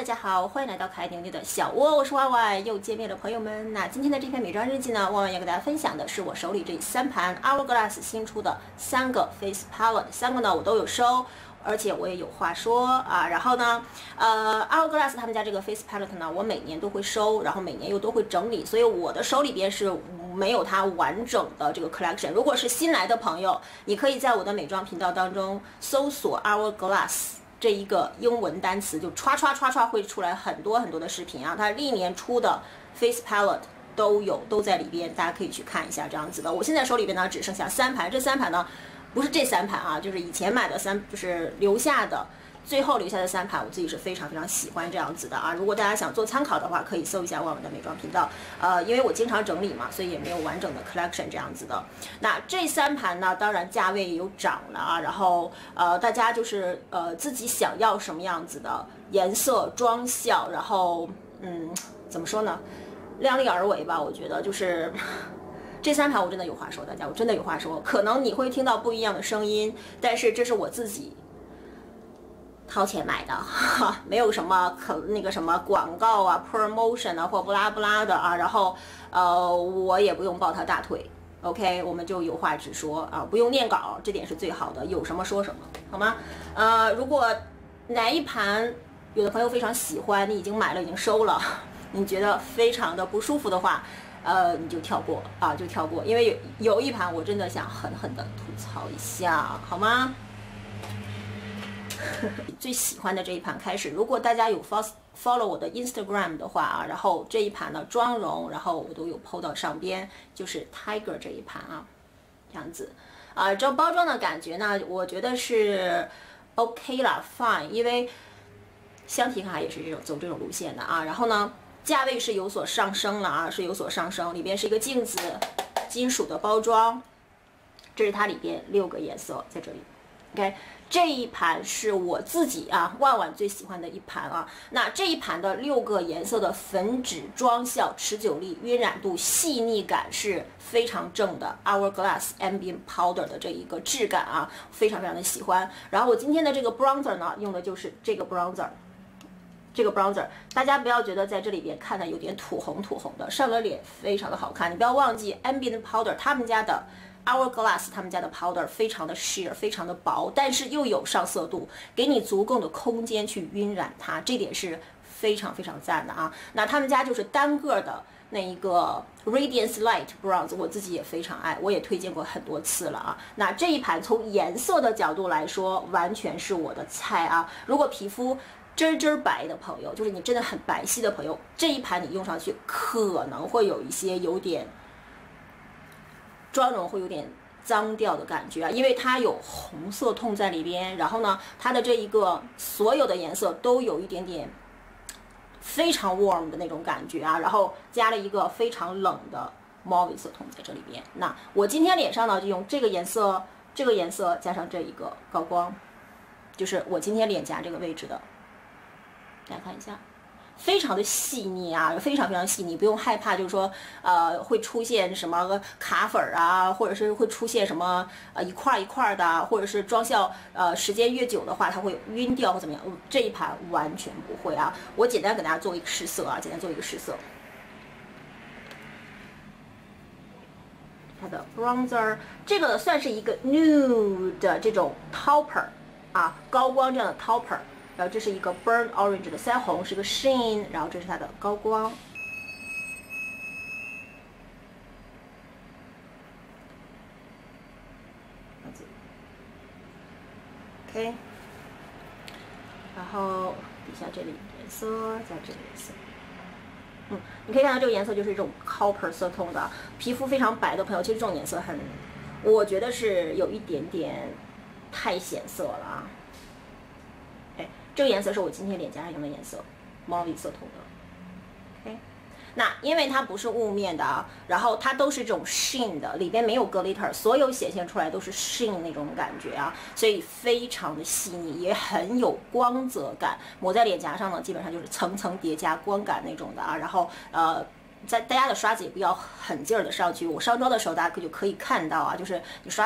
家好，欢迎来到可爱牛牛的小窝，我是万万，又见面了，朋友们。那今天的这篇美妆日记呢，万万要给大家分享的是我手里这3盘 Hourglass 新出的3个 Face Palette，3个呢我都有收。而且我也有话说啊，然后呢，Hourglass 他们家这个 Face Palette 呢，我每年都会收，然后每年又都会整理，所以我的手里边是没有它完整的这个 collection。如果是新来的朋友，你可以在我的美妆频道当中搜索 Hourglass 这一个英文单词，就唰会出来很多的视频啊，它历年出的 Face Palette 都在里边，大家可以去看一下这样子的。我现在手里边呢只剩下3盘，这3盘呢。不是这3盘啊，就是以前买的就是最后留下的3盘，我自己是非常喜欢这样子的啊。如果大家想做参考的话，可以搜一下万万的美妆频道。因为我经常整理嘛，所以也没有完整的 collection 这样子的。那这3盘呢，当然价位也有涨了啊。然后大家就是自己想要什么样子的颜色、妆效，然后怎么说呢，量力而为吧。我觉得就是。这3盘我真的有话说，大家，我真的有话说。可能你会听到不一样的声音，但是这是我自己掏钱买的，没有什么那个什么广告啊、promotion 啊或不拉不拉的啊。然后我也不用抱他大腿 ，OK， 我们就有话直说啊，不用念稿，这点是最好的，有什么说什么，好吗？如果哪一盘有的朋友非常喜欢，你已经买了，已经收了，你觉得非常的不舒服的话。你就跳过啊，就跳过，因为有一盘我真的想狠狠的吐槽一下，好吗？最喜欢的这一盘开始，如果大家有 follow 我的 Instagram 的话啊，然后这一盘呢妆容，然后我都有 po 到上边，就是 Tiger 这一盘啊，这样子啊，这包装的感觉呢，我觉得是 OK 啦 ，fine， 因为香缇卡也是走这种路线的啊，然后呢。价位是有所上升了啊，是有所上升。里边是一个镜子，金属的包装，这是它里边6个颜色在这里。OK， 这一盘是我自己啊万万最喜欢的一盘啊。那这一盘的6个颜色的粉脂妆效、持久力、晕染度、细腻感是非常正的。Hourglass Ambient Powder 的这一个质感啊，非常的喜欢。然后我今天的这个 bronzer 呢，用的就是这个 bronzer。这个 bronzer， 大家不要觉得在这里边看的有点土红的，上了脸非常的好看。你不要忘记 Ambient Powder 他们家的 Hourglass 他们家的 powder 非常的 sheer， 非常的薄，但是又有上色度，给你足够的空间去晕染它，这点是非常赞的啊。那他们家就是单个的那一个 Radiance Light Bronze， 我自己也非常爱，我也推荐过很多次了啊。那这一盘从颜色的角度来说，完全是我的菜啊。如果皮肤真白的朋友，就是你真的很白皙的朋友，这一盘你用上去可能会有一些妆容会有点脏掉的感觉啊，因为它有红色痛在里边，然后呢，它的这一个所有的颜色都有一点点非常 warm 的那种感觉啊，然后加了一个非常冷的 mauve 色痛在这里边。那我今天脸上呢就用这个颜色加上这一个高光，就是我今天脸颊这个位置的。大家看一下，非常的细腻啊，非常细腻，不用害怕，就是说会出现什么卡粉啊，或者是会出现什么一块的，或者是妆效时间越久的话，它会晕掉或怎么样。这一盘完全不会啊。我简单给大家做一个试色啊，它的 bronzer 这个算是一个 nude 的这种 topper 啊，高光这样的 topper。然后这是一个 burnt orange 的腮红，是个 sheen， 然后这是它的高光。OK， 然后底下这里颜色，在这里颜色。你可以看到这个颜色就是一种 copper 色痛的，皮肤非常白的朋友，其实这种颜色我觉得是有一点点太显色了啊。这个颜色是我今天脸颊上用的颜色，猫尾色头的。OK， 那因为它不是雾面的啊，然后它都是这种 sheen 的，里边没有 glitter， 所有显现出来都是 sheen 那种感觉啊，所以非常的细腻，也很有光泽感。抹在脸颊上呢，基本上就是层层叠加光感那种的啊。然后大家的刷子也不要狠劲儿的上去，我上妆的时候大家就可以看到啊，就是你刷子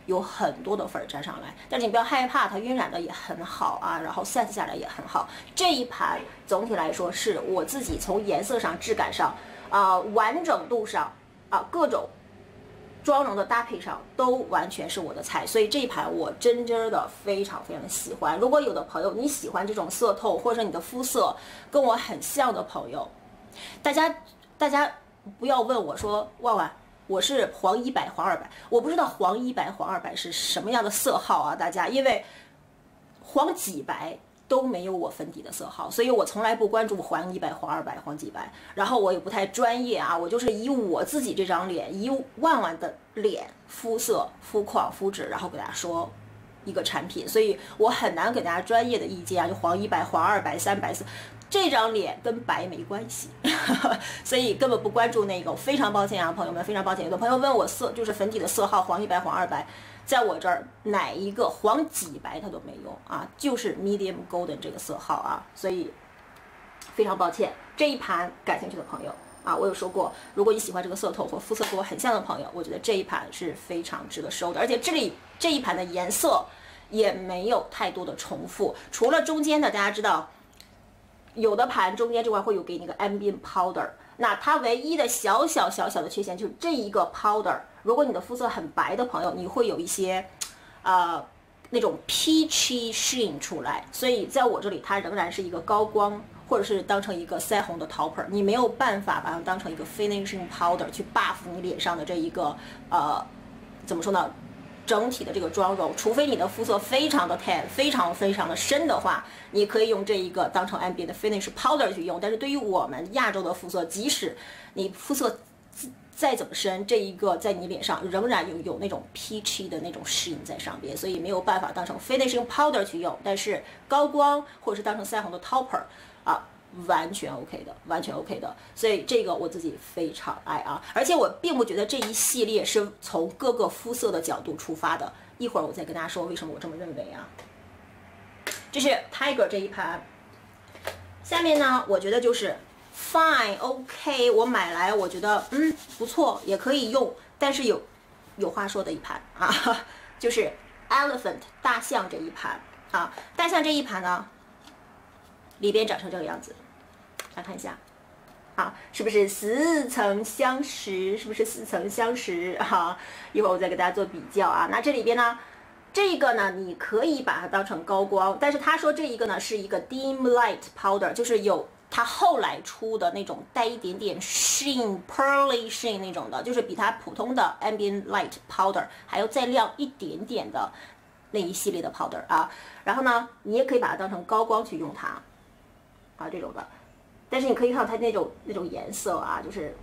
有很多的粉儿粘上来，但是你不要害怕，它晕染的也很好啊，然后 set 下来也很好。这一盘总体来说是我自己从颜色上、质感上、完整度上各种妆容的搭配上都完全是我的菜，所以这一盘我真的非常非常的喜欢。如果有的朋友你喜欢这种色透，或者你的肤色跟我很像的朋友，大家不要问我说万万。我是黄100黄200，我不知道黄100黄200是什么样的色号啊，大家，因为黄几白都没有我粉底的色号，所以我从来不关注黄100黄200黄几白，然后我也不太专业啊，我就是以我自己这张脸，以万万的脸肤色、肤况、肤质，然后给大家说一个产品，所以我很难给大家专业的意见啊，就黄100黄2003004。这张脸跟白没关系，所以根本不关注那个。非常抱歉啊，朋友们，非常抱歉。有的朋友问我就是粉底的色号黄100黄200，在我这儿哪一个黄几白它都没用啊，就是 medium golden 这个色号啊，所以非常抱歉。这一盘感兴趣的朋友啊，我有说过，如果你喜欢这个色头或肤色跟我很像的朋友，我觉得这一盘是非常值得收的，而且这一盘的颜色也没有太多的重复，除了中间的大家知道。有的盘中间这块会有给你个 ambient powder， 那它唯一的小的缺陷就是这一个 powder， 如果你的肤色很白的朋友，你会有一些那种 peachy sheen 出来，所以在我这里它仍然是一个高光，或者是当成一个腮红的 topper， 你没有办法把它当成一个 finishing powder 去 buff 你脸上的这一个怎么说呢？整体的这个妆容，除非你的肤色非常的 tan， 非常的深的话，你可以用这一个当成 ambient 的 finish powder 去用。但是对于我们亚洲的肤色，即使你肤色再怎么深，这一个在你脸上仍然有那种 peachy 的那种 sheen 在上边，所以没有办法当成 finishing powder 去用。但是高光或者是当成腮红的 topper 完全 OK 的，完全 OK 的，所以这个我自己非常爱啊，而且我并不觉得这一系列是从各个肤色的角度出发的，一会儿我再跟大家说为什么我这么认为啊。这是 Tiger 这一盘，下面呢，我觉得就是 Fine OK， 我买来我觉得不错，也可以用，但是有话说的一盘啊，就是 Elephant 大象这一盘啊，大象这一盘呢，里边长成这个样子。来看一下，是不是似曾相识？是不是似曾相识？一会儿我再给大家做比较啊。那这里边呢，这个呢，你可以把它当成高光，但是他说这一个呢是一个 dim light powder， 就是有它后来出的那种带一点点 sheen pearly sheen 那种的，就是比它普通的 ambient light powder 还要再亮一点点的那一系列的 powder 啊。然后呢，你也可以把它当成高光去用它这种的。但是你可以看到它那种颜色啊，就是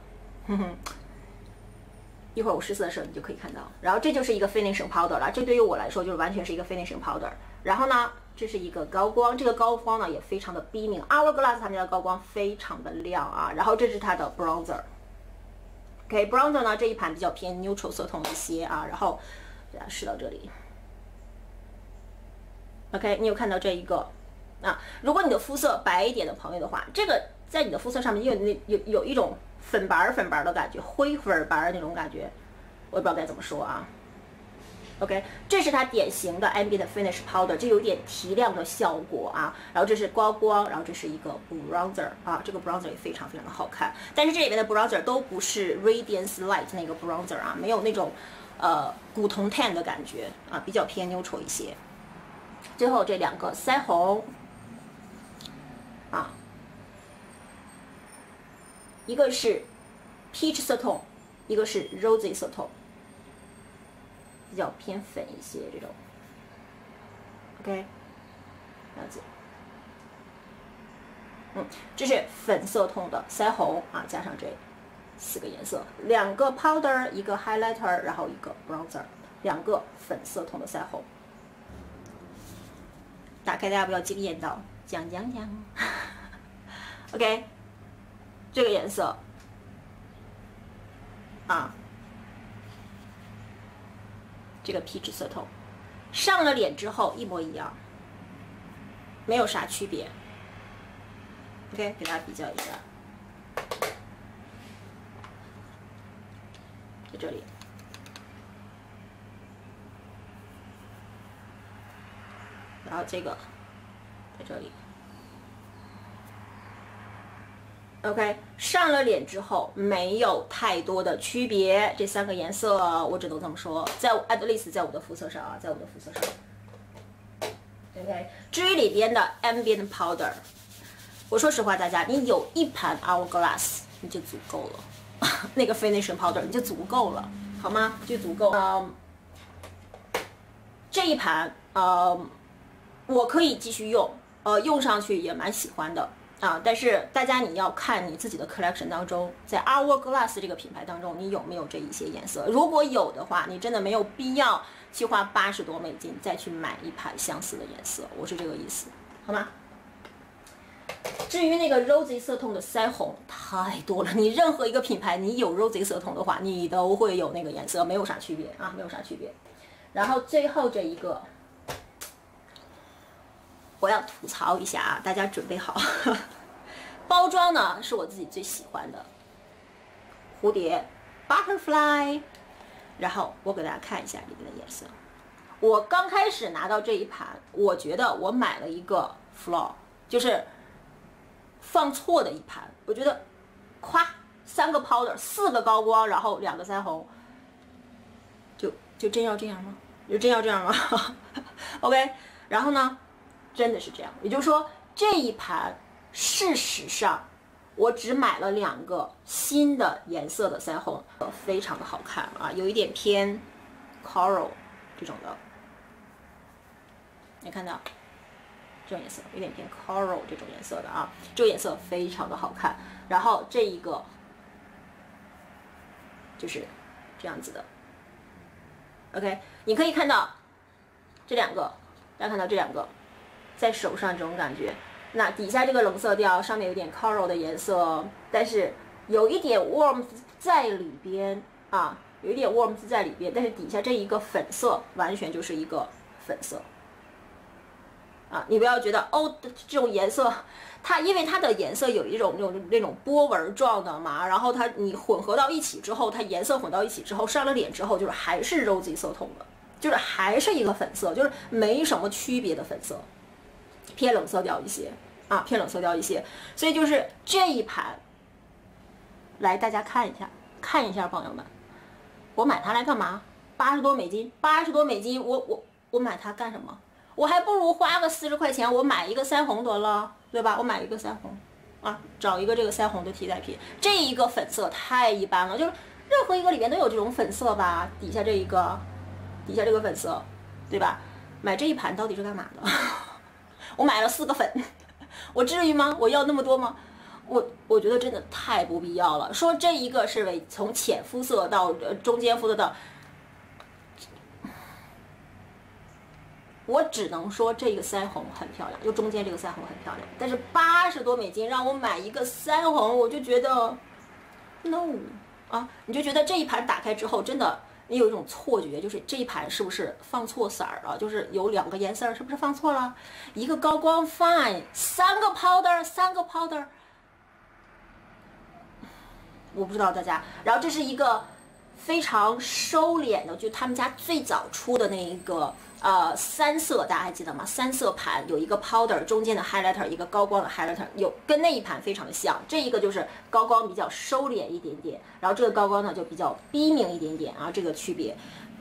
一会儿我试色的时候你就可以看到。然后这就是一个 finishing powder 了，这对于我来说就是完全是一个 finishing powder。然后呢，这是一个高光，这个高光呢也非常的逼命 ，Hourglass 他们家的高光非常的亮啊。然后这是它的 bronzer。OK，bronzer 呢这一盘比较偏 neutral 色统一些啊。然后给大家试到这里。OK， 你有看到这一个？如果你的肤色白一点的朋友的话，这个在你的肤色上面有一种粉白的感觉，灰粉白那种感觉，我也不知道该怎么说啊。OK， 这是它典型的 ambient finish powder， 这有点提亮的效果啊。然后这是高光，然后这是一个 bronzer 这个 bronzer 也非常的好看。但是这里面的 bronzer 都不是 radiance light 那个 bronzer 没有那种古铜 tan 的感觉比较偏 neutral 一些。最后这两个腮红。一个是 peach 色痛，一个是 rosy 色痛，比较偏粉一些这种。OK， 这样子。这是粉色痛的腮红加上这4个颜色，2个 powder， 一个 highlighter， 然后一个 bronzer，2个粉色痛的腮红。打开大家不要惊艳到，讲。OK。这个颜色这个 peach 色头上了脸之后一模一样，没有啥区别。OK， 给大家比较一下，在这里然后这个在这里。OK， 上了脸之后没有太多的区别，这3个颜色我只能这么说，在at least 在我的肤色上啊，在我的肤色上。OK， 至于里边的 ambient powder， 我说实话，大家你有一盘 Hourglass 你就足够了，那个 finishing powder 你就足够了，好吗？就足够。这一盘我可以继续用，用上去也蛮喜欢的。但是大家你要看你自己的 collection 当中，在 Hourglass 这个品牌当中，你有没有这一些颜色？如果有的话，你真的没有必要去花80多美金再去买一盘相似的颜色，我是这个意思，好吗？至于那个 rosy 色痛的腮红太多了，你任何一个品牌你有 rosy 色痛的话，你都会有那个颜色，没有啥区别啊，没有啥区别。然后最后这一个。我要吐槽一下啊，大家准备好。包装呢是我自己最喜欢的蝴蝶 butterfly， 然后我给大家看一下里面的颜色。我刚开始拿到这一盘，我觉得我买了一个 flaw， 就是放错的一盘。我觉得，咵，3个 powder， 4个高光，然后2个腮红，就真要这样吗？就真要这样吗？OK， 然后呢？真的是这样，也就是说这一盘事实上我只买了2个新的颜色的腮红，非常的好看啊，有一点偏 coral 这种的，你看到这种颜色有点偏 coral 这种颜色的啊，这个颜色非常的好看。然后这一个就是这样子的 ，OK， 你可以看到这2个，大家看到这2个。在手上这种感觉，那底下这个冷色调，上面有点 coral 的颜色，但是有一点 warmth 在里边啊，有一点 warmth 在里边，但是底下这一个粉色完全就是一个粉色啊，你不要觉得哦，这种颜色，它因为它的颜色有一种那种波纹状的嘛，然后你混合到一起之后，它颜色混到一起之后，上了脸之后就是还是 rosy 色痛的，就是还是一个粉色，就是没什么区别的粉色。偏冷色调一些啊，偏冷色调一些，所以就是这一盘，来大家看一下，朋友们，我买它来干嘛？80多美金，80多美金，我买它干什么？我还不如花个40块钱，我买一个腮红得了，对吧？我买一个腮红啊，找一个这个腮红的替代品。这一个粉色太一般了，就是任何一个里面都有这种粉色吧，底下这个粉色，对吧？买这一盘到底是干嘛的？我买了4个粉，我至于吗？我要那么多吗？我觉得真的太不必要了。说这一个是为从浅肤色到中间肤色的，我只能说这个腮红很漂亮，就中间这个腮红很漂亮。但是80多美金让我买一个腮红，我就觉得 no 啊，你就觉得这一盘打开之后真的。你有一种错觉，就是这一盘是不是放错色儿了？就是有2个颜色是不是放错了？一个高光 fine， 3个 powder， 我不知道大家。然后这是一个非常收敛的，就他们家最早出的那一个3色，大家还记得吗？3色盘有一个 powder， 中间的 highlighter， 一个高光的 highlighter， 有跟那一盘非常的像。这一个就是高光比较收敛一点点，然后这个高光呢就比较逼明一点点啊，这个区别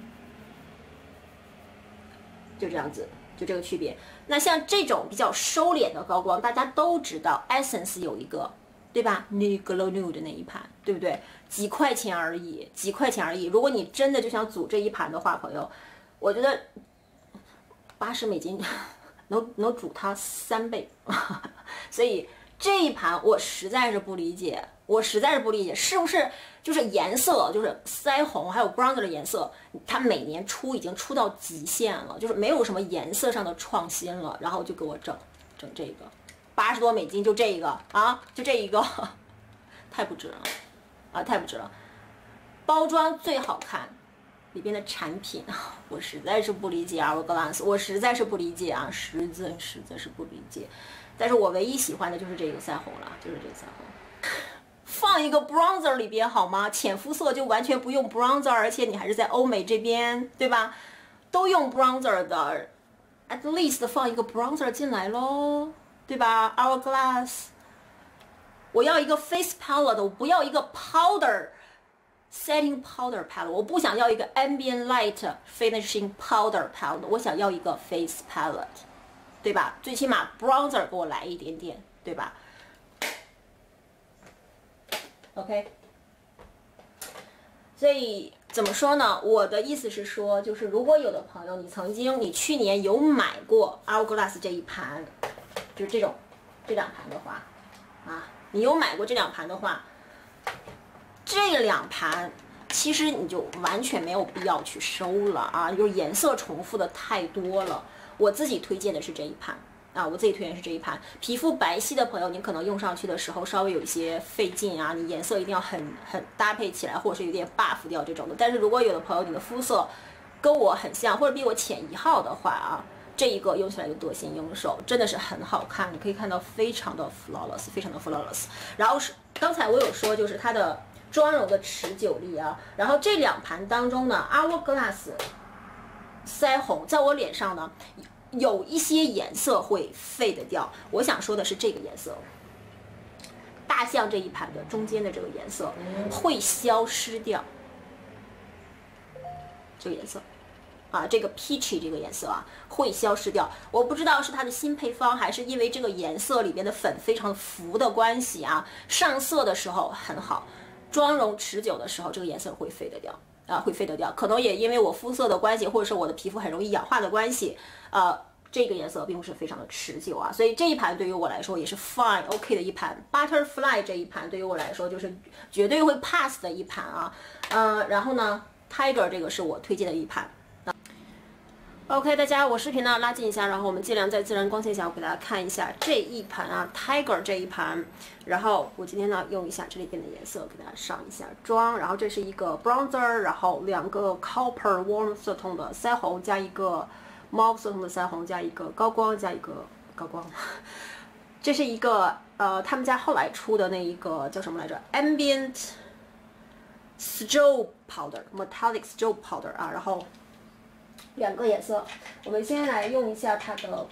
就这样子，就这个区别。那像这种比较收敛的高光，大家都知道 Essence 有一个。对吧 ？Nude Glow Nude 的那一盘，对不对？几块钱而已，几块钱而已。如果你真的就想组这一盘的话，朋友，我觉得80美金能煮它3倍。所以这一盘我实在是不理解，是不是就是颜色，就是腮红还有 bronzer 的颜色，它每年出已经出到极限了，就是没有什么颜色上的创新了，然后就给我整这个。80多美金就这一个啊，就这一个，太不值了啊，太不值了。包装最好看，里边的产品我实在是不理解Hourglass，我实在是不理解啊，实在是不理解。但是我唯一喜欢的就是这个腮红了，就是这个腮红。放一个 bronzer 里边好吗？浅肤色就完全不用 bronzer， 而且你还是在欧美这边，对吧？都用 bronzer 的。 at least 放一个 bronzer 进来咯，对吧 ？Hourglass， 我要一个 face palette， 我不要一个 powder setting powder palette， 我不想要一个 ambient light finishing powder palette， 我想要一个 face palette， 对吧？最起码 bronzer 给我来一点点，对吧 ？OK。所以怎么说呢？我的意思是说，就是如果有的朋友你去年有买过 Hourglass 这一盘，就是这两盘的话，啊，你有买过这两盘的话，这两盘其实你就完全没有必要去收了啊，就是颜色重复的太多了。我自己推荐的是这一盘。啊，我自己推荐是这一盘。皮肤白皙的朋友，你可能用上去的时候稍微有一些费劲啊，你颜色一定要很搭配起来，或者是有点 buff 掉这种的。但是如果有的朋友你的肤色跟我很像，或者比我浅1号的话啊，这一个用起来就得心应手，真的是很好看。你可以看到非常的 flawless， 非常的 flawless。然后是刚才我有说就是它的妆容的持久力啊，然后这两盘当中呢 ，Hourglass 腮红在我脸上呢。有一些颜色会 fade 掉，我想说的是这个颜色，大象这一盘的中间的这个颜色会消失掉，这个颜色，啊，这个 peachy 这个颜色啊会消失掉。我不知道是它的新配方，还是因为这个颜色里边的粉非常浮的关系啊，上色的时候很好，妆容持久的时候这个颜色会 fade 掉。会fade掉，可能也因为我肤色的关系，或者是我的皮肤很容易氧化的关系，这个颜色并不是非常的持久啊，所以这一盘对于我来说也是 fine OK 的一盘。Butterfly 这一盘对于我来说就是绝对会 pass 的一盘啊，然后呢 Tiger 这个是我推荐的一盘。OK， 大家我视频呢拉近一下，然后我们尽量在自然光线下，我给大家看一下这一盘啊 ，Tiger 这一盘。然后我今天呢用一下这里边的颜色给大家上一下妆，然后这是一个 bronzer， 然后2个 copper warm 色痛的腮红，加一个 mauve 色痛的腮红，加一个高光，加一个高光。这是一个他们家后来出的那一个叫什么来着 ？Ambient Strobe Powder Metallic Strobe Powder 啊，然后。2个颜色，我们先来用一下它的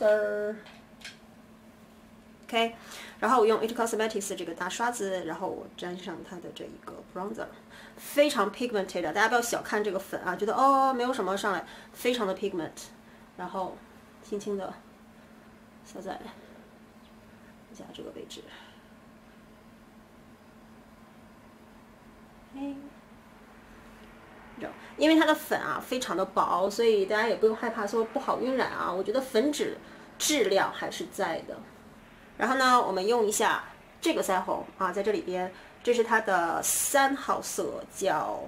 bronzer，OK， 然后我用 IT Cosmetics 这个大刷子，然后我沾上它的这一个 bronzer， 非常 pigmented， 大家不要小看这个粉啊，觉得哦没有什么上来，非常的 pigment， 然后轻轻的下在一下这个位置，因为它的粉啊非常的薄，所以大家也不用害怕说不好晕染啊。我觉得粉质质量还是在的。然后呢，我们用一下这个腮红啊，在这里边，这是它的3号色，叫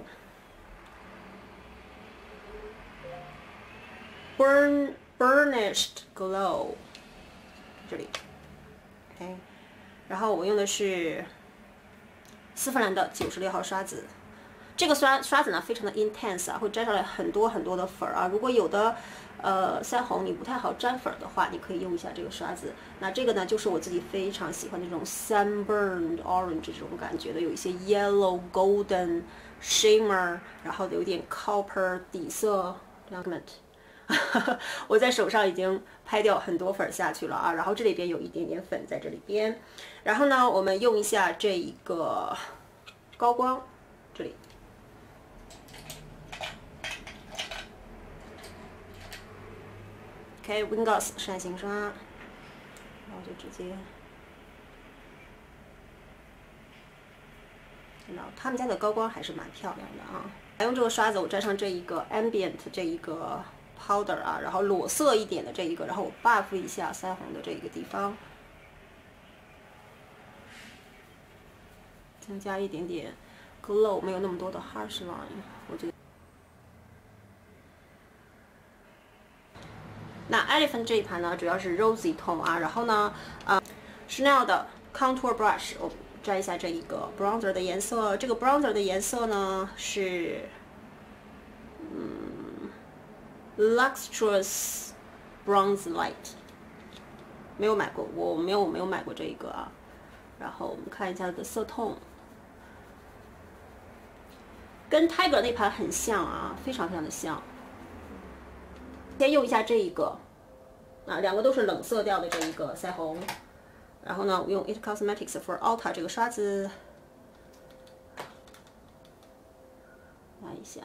Burnished Glow， 这里 ，OK。然后我用的是丝芙兰的96号刷子。这个刷子呢非常的 intense 啊，会沾上来很多很多的粉啊。如果有的腮红你不太好沾粉的话，你可以用一下这个刷子。那这个呢就是我自己非常喜欢那种 sunburned orange 这种感觉的，有一些 yellow golden shimmer， 然后有点 copper 底色 pigment。我在手上已经拍掉很多粉下去了啊，然后这里边有一点点粉在这里边。然后呢，我们用一下这一个高光，这里。OK， Wingos 扇形刷，然后就直接，看到他们家的高光还是蛮漂亮的啊。用这个刷子，我沾上这一个 Ambient 这一个 Powder 啊，然后裸色一点的这一个，然后我 buff 一下腮红的这一个地方，增加一点点 glow， 没有那么多的 harsh line， 我觉得。那 Elephant 这一盘呢，主要是 rosy tone 啊，然后呢，Chanel 的 Contour Brush， 我沾一下这一个 bronzer 的颜色。这个 bronzer 的颜色呢是Luxurious Bronze Light， 没有买过，我没有买过这一个啊。然后我们看一下它的色痛，跟 Tiger 那盘很像啊，非常非常的像。先用一下这一个啊，两个都是冷色调的这一个腮红。然后呢，我用 It Cosmetics for Ultra 这个刷子拉一下，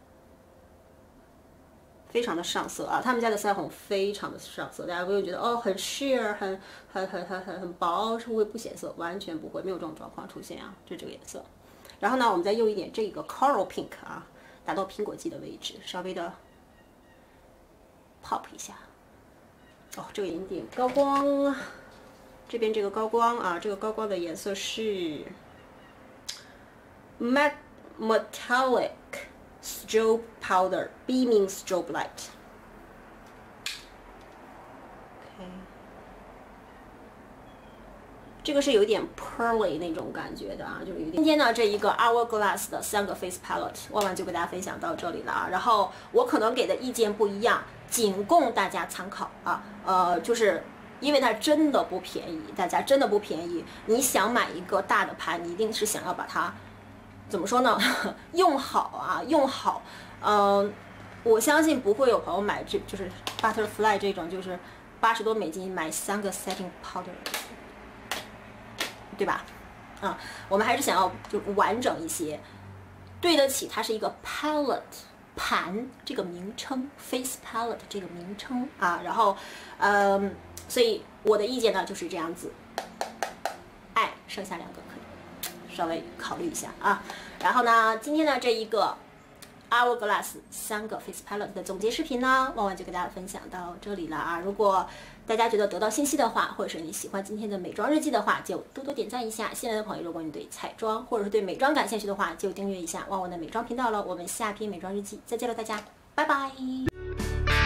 非常的上色啊！他们家的腮红非常的上色，大家不用觉得哦很 sheer 很薄，是会不显色，完全不会，没有这种状况出现啊，就这个颜色。然后呢，我们再用一点这个 Coral Pink 啊，打到苹果肌的位置，稍微的 pop 一下。哦，这个有点高光，这边这个高光啊，这个高光的颜色是 Metallic Strobe Powder Beaming Strobe Light。这个是有点 pearly 那种感觉的啊，就是有点。今天呢，这一个 Hourglass 的3个 face palette， 万万就给大家分享到这里了啊。然后我可能给的意见不一样，仅供大家参考啊。就是因为它真的不便宜，大家真的不便宜。你想买一个大的盘，你一定是想要把它怎么说呢？用好啊，用好。我相信不会有朋友买就是 Butterfly 这种，就是80多美金买3个 setting powder。对吧？我们还是想要就完整一些，对得起它是一个 palette 盘这个名称 ，face palette 这个名称啊。然后，所以我的意见呢就是这样子，剩下2个可以稍微考虑一下啊。然后呢，今天的这一个 Hourglass 3个 face palette 的总结视频呢，万万就给大家分享到这里了啊。如果大家觉得得到信息的话，或者是你喜欢今天的美妆日记的话，就多多点赞一下。新来的朋友，如果你对彩妆或者是对美妆感兴趣的话，就订阅一下万万的美妆频道了。我们下篇美妆日记再见了，大家，拜拜。